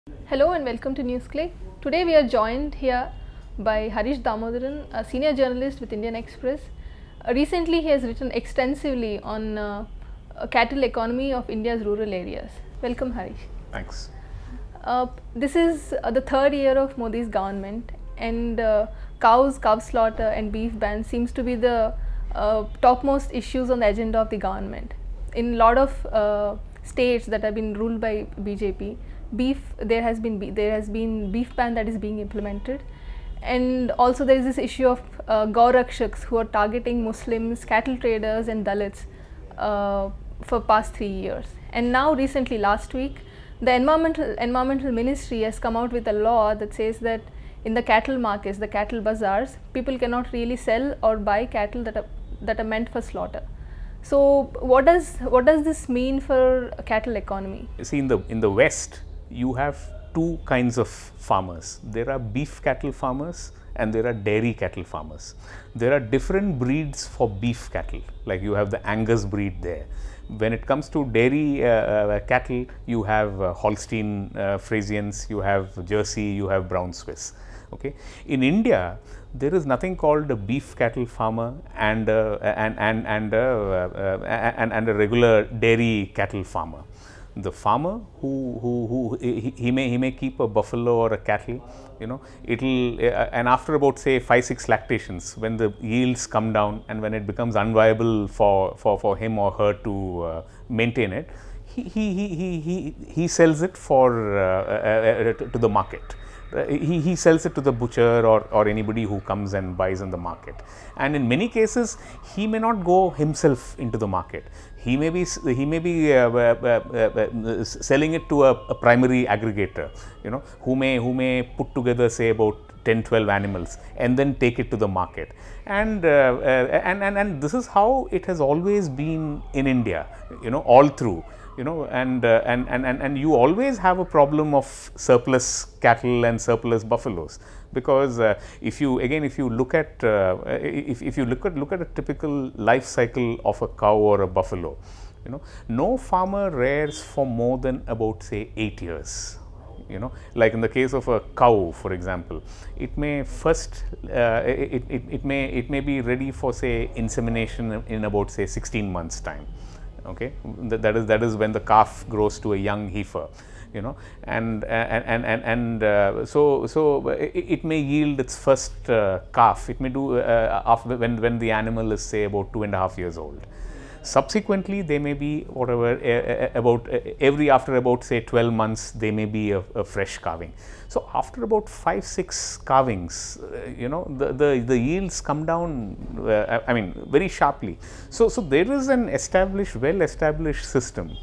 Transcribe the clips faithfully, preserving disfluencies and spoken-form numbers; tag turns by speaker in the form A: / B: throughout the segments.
A: Hello and welcome to Newsclick. Today we are joined here by Harish Damodaran, a senior journalist with Indian Express. Uh, recently he has written extensively on uh, a cattle economy of India's rural areas. Welcome Harish.
B: Thanks.
A: Uh, this is uh, the third year of Modi's government, and uh, cows, cow slaughter and beef ban seems to be the uh, topmost issues on the agenda of the government. In a lot of uh, states that have been ruled by B J P, beef there has been there has been beef ban that is being implemented, and also there is this issue of uh, Gaurakshaks who are targeting Muslims, cattle traders and Dalits uh, for past three years. And now recently, last week, the environmental environmental ministry has come out with a law that says that in the cattle markets, the cattle bazaars, people cannot really sell or buy cattle that are that are meant for slaughter. So what does what does this mean for a cattle economy?
B: See, in the in the West, you have two kinds of farmers. There are beef cattle farmers and there are dairy cattle farmers. There are different breeds for beef cattle, like you have the Angus breed there. When it comes to dairy uh, uh, cattle, you have uh, Holstein uh, Friesians, you have Jersey, you have Brown Swiss. Okay. In India, there is nothing called a beef cattle farmer and uh, and and and, uh, uh, and and a regular dairy cattle farmer. The farmer who who, who he, he may he may keep a buffalo or a cattle, you know, it'll uh, and after about say five six lactations, when the yields come down and when it becomes unviable for for for him or her to uh, maintain it, he he he he he, he sells it for uh, uh, uh, to, to the market. Uh, he, he sells it to the butcher or, or anybody who comes and buys in the market. And in many cases, he may not go himself into the market. He may be he may be uh, uh, uh, uh, selling it to a, a primary aggregator, you know, who may who may put together say about ten twelve animals and then take it to the market. And, uh, uh, and and and this is how it has always been in India, you know, all through. You know, and, uh, and and and and you always have a problem of surplus cattle and surplus buffaloes, because uh, if you again if you look at uh, if, if you look at look at a typical life cycle of a cow or a buffalo, you know, no farmer rears for more than about say eight years. You know, like in the case of a cow, for example, it may first uh, it, it, it may it may be ready for say insemination in about say sixteen months time. Okay, that, that is that is when the calf grows to a young heifer, you know, and and and and, and uh, so so it, it may yield its first uh, calf. It may do uh, after when when the animal is say about two and a half years old. Subsequently, they may be whatever uh, about uh, every after about say twelve months, they may be a, a fresh calving. So after about five six calvings, uh, you know, the, the the yields come down. Uh, I mean, very sharply. So so there is an established, well established system,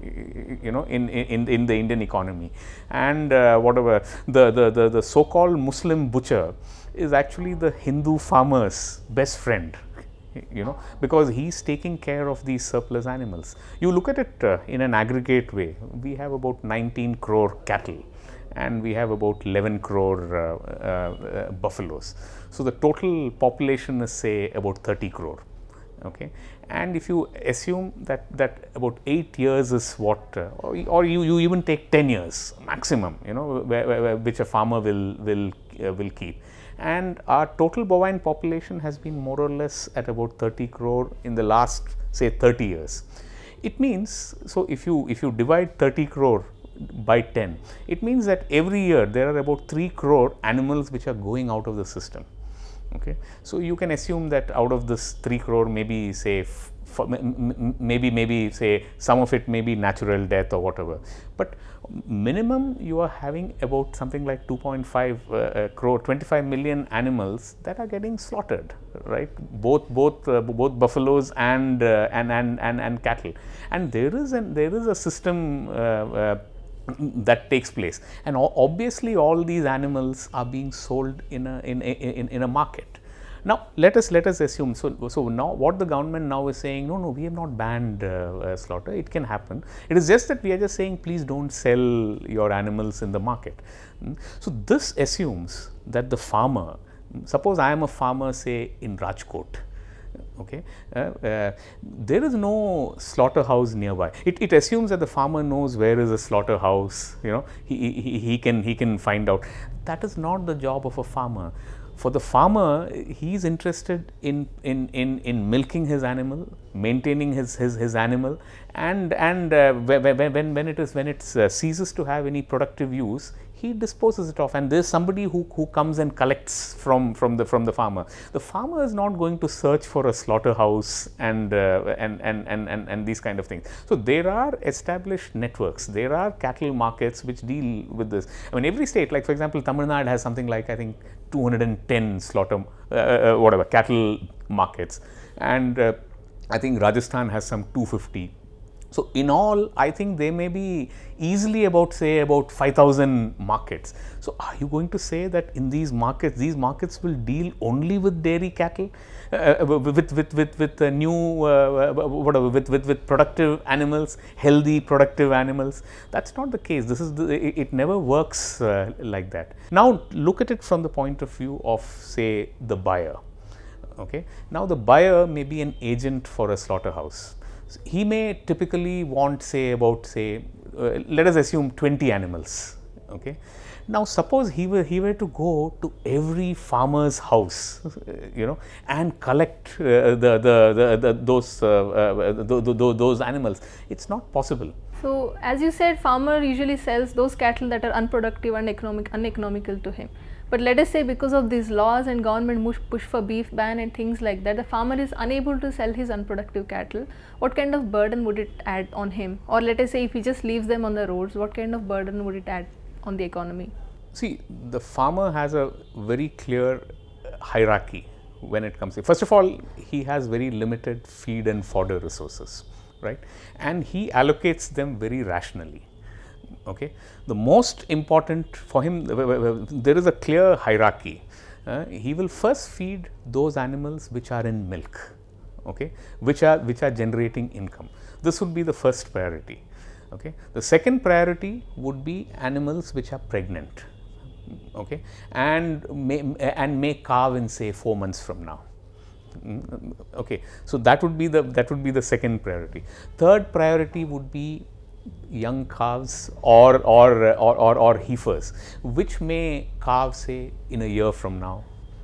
B: you know, in in in the Indian economy, and uh, whatever the the the, the so-called Muslim butcher is actually the Hindu farmer's best friend. You know, because he's taking care of these surplus animals. You look at it uh, in an aggregate way. We have about nineteen crore cattle and we have about eleven crore uh, uh, uh, buffaloes. So the total population is say about thirty crore. Okay, and if you assume that that about eight years is what, uh, or, or you you even take ten years maximum, you know, where, where, which a farmer will will uh, will keep. And our total bovine population has been more or less at about thirty crore in the last say thirty years. It means, so if you if you divide thirty crore by ten, it means that every year there are about three crore animals which are going out of the system. Okay, so you can assume that out of this three crore, maybe say for maybe maybe say some of it may be natural death or whatever, but minimum you are having about something like two point five uh, crore, twenty-five million animals that are getting slaughtered, right? Both both uh, both buffaloes and, uh, and and and and cattle, and there is an there is a system uh, uh, that takes place, and obviously all these animals are being sold in a in a, in, in a market. Now let us let us assume, so so now what the government now is saying, no no we have not banned uh, uh, slaughter, it can happen, it is just that we are just saying please don't sell your animals in the market. Mm. So this assumes that the farmer, suppose I am a farmer say in Rajkot, Okay, uh, uh, there is no slaughterhouse nearby. It, it assumes that the farmer knows where is a slaughterhouse. You know, he, he, he can he can find out. That is not the job of a farmer. For the farmer, he is interested in, in, in, in milking his animal, maintaining his, his, his animal, and and uh, when, when, when it is when it uh, ceases to have any productive use, he disposes it off, and there is somebody who, who comes and collects from, from the from the farmer. The farmer is not going to search for a slaughterhouse and, uh, and, and, and, and, and these kind of things. So there are established networks, there are cattle markets which deal with this. I mean, every state, like for example, Tamil Nadu has something like I think two hundred ten slaughter, uh, uh, whatever, cattle markets, and uh, I think Rajasthan has some two hundred fifty. So in all, I think there may be easily about say about five thousand markets. So are you going to say that in these markets, these markets will deal only with dairy cattle, uh, with with with with uh, new uh, whatever, with with with productive animals, healthy productive animals? That's not the case. This is the, it, it never works uh, like that. Now look at it from the point of view of say the buyer. Okay. Now the buyer may be an agent for a slaughterhouse. He may typically want say about say uh, let us assume twenty animals. Okay. Now suppose he were he were to go to every farmer's house, you know, and collect uh, the, the, the the those uh, uh, the, the, the, those animals. It's not possible.
A: So as you said, farmer usually sells those cattle that are unproductive and economic uneconomical to him. But let us say because of these laws and government push for beef ban and things like that, the farmer is unable to sell his unproductive cattle. What kind of burden would it add on him? Or let us say if he just leaves them on the roads, what kind of burden would it add on the economy?
B: See, the farmer has a very clear hierarchy when it comes to, first of all, he has very limited feed and fodder resources, right? And he allocates them very rationally. Okay. The most important for him, there is a clear hierarchy. Uh, he will first feed those animals which are in milk, okay, which are which are generating income. This would be the first priority. Okay. The second priority would be animals which are pregnant, okay, and may and may calve in say four months from now. Okay. So that would be the that would be the second priority. Third priority would be young calves or or, or or or heifers which may calve say in a year from now,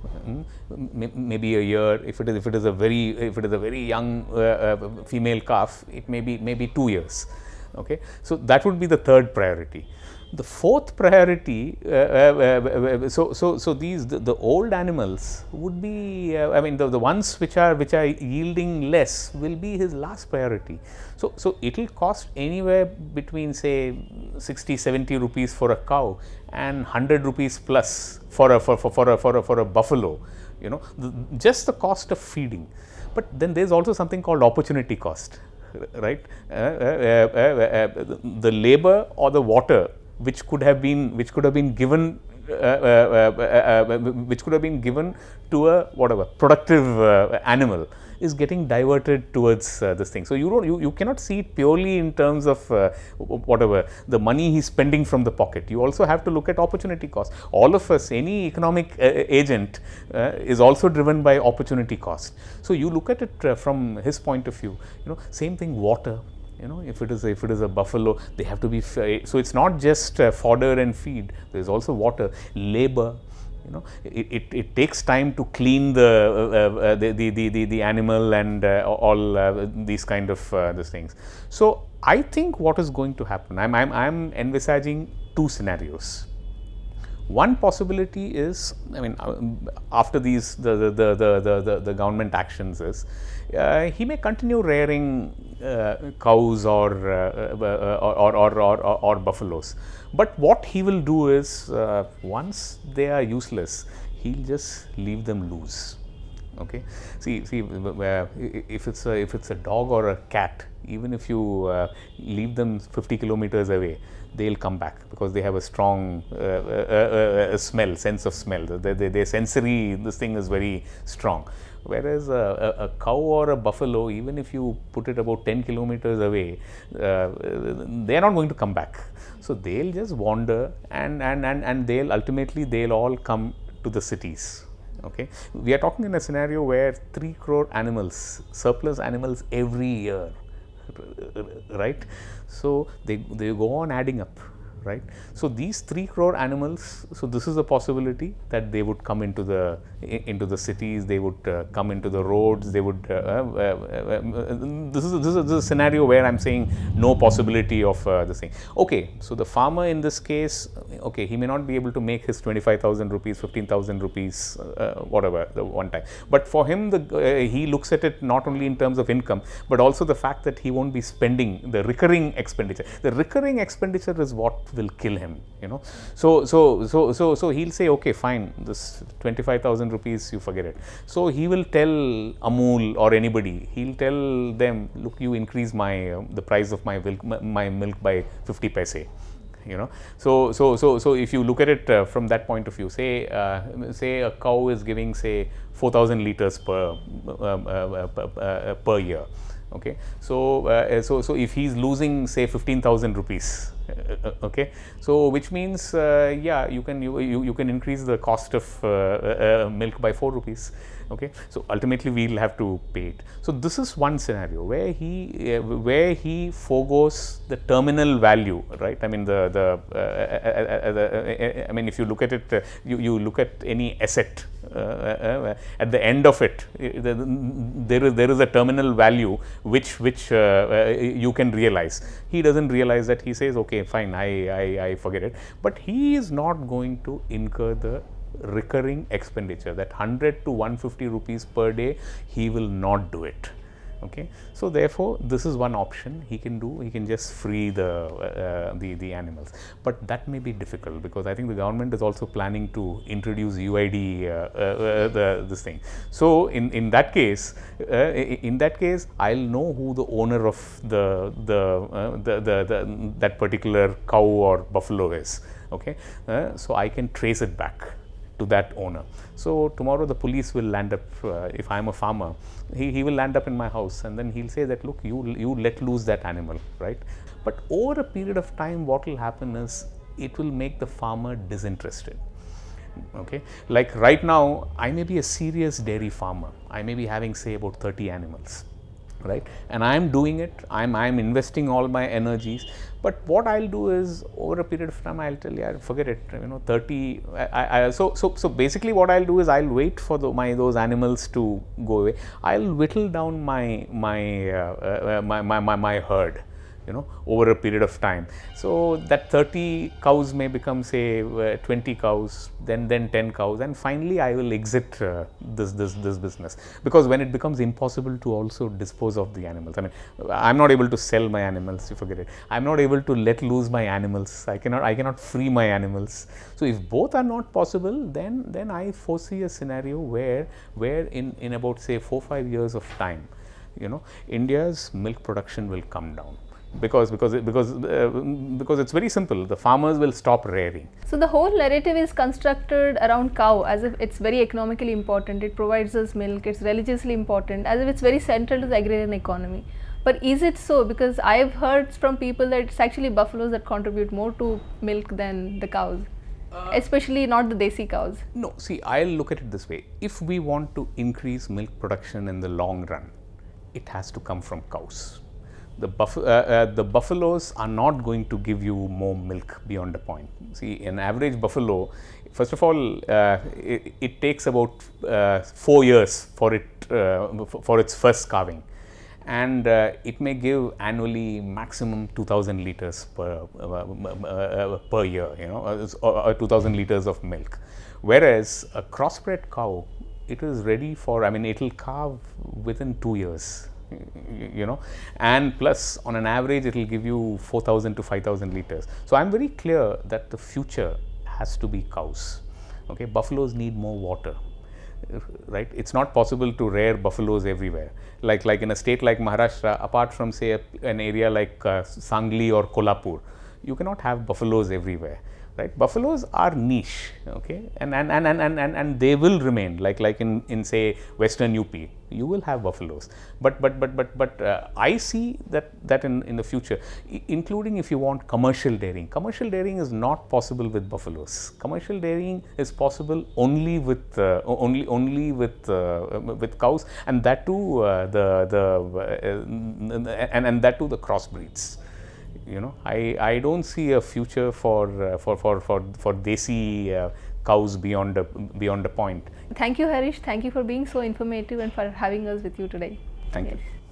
B: maybe a year. If it is if it is a very if it is a very young uh, uh, female calf, it may be maybe two years. Okay. So that would be the third priority. The fourth priority, uh, uh, uh, so so so these the, the old animals would be, uh, I mean the, the ones which are which are yielding less will be his last priority. So so it will cost anywhere between say sixty, seventy rupees for a cow and one hundred rupees plus for a for for for a for a, for a buffalo. You know, the, just the cost of feeding. But then there is also something called opportunity cost, right? Uh, uh, uh, uh, uh, the labor or the water which could have been which could have been given uh, uh, uh, uh, which could have been given to a whatever productive uh, animal is getting diverted towards uh, this thing. So you don't you, you cannot see it purely in terms of uh, whatever the money he's spending from the pocket. You also have to look at opportunity cost. All of us, any economic uh, agent uh, is also driven by opportunity cost. So you look at it uh, from his point of view. You know, same thing, water. You know, if it is a, if it is a buffalo, they have to be, so it's not just uh, fodder and feed, there is also water, labor. You know, it, it, it takes time to clean the uh, uh, the, the, the, the animal and uh, all uh, these kind of uh, these things. So I think what is going to happen, I'm, I'm, I'm envisaging two scenarios. One possibility is, I mean, after these the the the the, the, the government actions is, uh, he may continue rearing uh, cows or, uh, uh, or, or, or, or, or buffaloes. But what he will do is, uh, once they are useless, he'll just leave them loose. Okay. See, see, uh, if it's a if it's a dog or a cat, even if you uh, leave them fifty kilometers away, they'll come back because they have a strong uh, uh, uh, smell, sense of smell. Their, their, their sensory, this thing is very strong. Whereas a, a, a cow or a buffalo, even if you put it about ten kilometers away, uh, they are not going to come back. So they'll just wander, and and and and they'll ultimately they'll all come to the cities. Okay, we are talking in a scenario where three crore animals, surplus animals every year, right? So they they go on adding up, right? So these three crore animals, so this is a possibility that they would come into the into the cities, they would uh, come into the roads, they would uh, uh, uh, this is this is, this is a scenario where I'm saying no possibility of uh, this thing. Okay, so the farmer in this case, okay, he may not be able to make his twenty-five thousand rupees, fifteen thousand rupees, uh, whatever, the one time, but for him, the uh, he looks at it not only in terms of income, but also the fact that he won't be spending the recurring expenditure. The recurring expenditure is what will kill him, you know. So so so so so he'll say, okay, fine, this twenty-five thousand rupees, you forget it. So he will tell Amul or anybody, he'll tell them, look, you increase my uh, the price of my milk, my milk by fifty paise, you know. So so so so if you look at it uh, from that point of view, say uh, say a cow is giving say four thousand liters per um, uh, uh, uh, per year. Okay, so uh, so so if he's losing say fifteen thousand rupees, uh, okay, so which means uh, yeah, you can you, you you can increase the cost of uh, uh, milk by four rupees. Okay, so ultimately we'll have to pay it. So this is one scenario where he uh, where he forgoes the terminal value, right? I mean the the, uh, uh, uh, uh, uh, I mean if you look at it, uh, you you look at any asset. Uh, uh, at the end of it, uh, there is there is a terminal value which which uh, uh, you can realize. He doesn't realize that. He says, okay, fine, I, I I forget it. But he is not going to incur the recurring expenditure, that one hundred to one hundred fifty rupees per day. He will not do it. Okay, so therefore this is one option he can do. He can just free the uh, the the animals, but that may be difficult because I think the government is also planning to introduce U I D uh, uh, the this thing. So in in that case, uh, in that case, I'll know who the owner of the the, uh, the, the the that particular cow or buffalo is. Okay, uh, so I can trace it back to that owner. So tomorrow the police will land up, uh, if I am a farmer, he, he will land up in my house, and then he'll say that, look, you, you let loose that animal, right? But over a period of time, what will happen is it will make the farmer disinterested. Okay, like right now, I may be a serious dairy farmer. I may be having say about thirty animals, right? And I am doing it, I am I am investing all my energies. But what I'll do is over a period of time, I'll tell you, I'll forget it, you know, thirty. I, I, so, so, so basically what I'll do is I'll wait for the, my, those animals to go away. I'll whittle down my, my, uh, uh, my, my, my, my herd, you know, over a period of time. So that thirty cows may become say uh, twenty cows, then then ten cows, and finally I will exit uh, this this this business, because when it becomes impossible to also dispose of the animals, I mean, I'm not able to sell my animals, you forget it. I'm not able to let loose my animals. I cannot I cannot free my animals. So if both are not possible, then then I foresee a scenario where where in in about say four five years of time, you know, India's milk production will come down. Because because because uh, because it's very simple. The farmers will stop rearing.
A: So the whole narrative is constructed around cow as if it's very economically important. It provides us milk. It's religiously important, as if it's very central to the agrarian economy. But is it so? Because I've heard from people that it's actually buffaloes that contribute more to milk than the cows, uh, especially not the desi cows.
B: No, see, I'll look at it this way. If we want to increase milk production in the long run, it has to come from cows. The, buff uh, uh, the buffaloes are not going to give you more milk beyond a point. See, an average buffalo, first of all, uh, it, it takes about uh, four years for it uh, for its first calving, and uh, it may give annually maximum two thousand liters per uh, uh, per year, you know, uh, uh, two thousand liters of milk. Whereas a crossbred cow, it is ready for, I mean, it will calve within two years. You know, and plus on an average it will give you four thousand to five thousand liters. So I'm very clear that the future has to be cows. Okay, buffaloes need more water, right? It's not possible to rear buffaloes everywhere. Like like in a state like Maharashtra, apart from say a, an area like uh, Sangli or Kolhapur, you cannot have buffaloes everywhere. right? Buffaloes are niche, okay, and and and and and, and, and they will remain like like in in say Western U P. You will have buffaloes, but but but but but uh, I see that that in in the future, I, including if you want commercial dairying. Commercial dairying is not possible with buffaloes. Commercial dairying is possible only with uh, only only with uh, with cows, and that too uh, the the uh, and and that too the crossbreeds. You know, I I don't see a future for uh, for for for for desi uh, cows beyond a, beyond a point.
A: Thank you, Harish. Thank you for being so informative and for having us with you today.
B: Thank
A: yes.
B: you.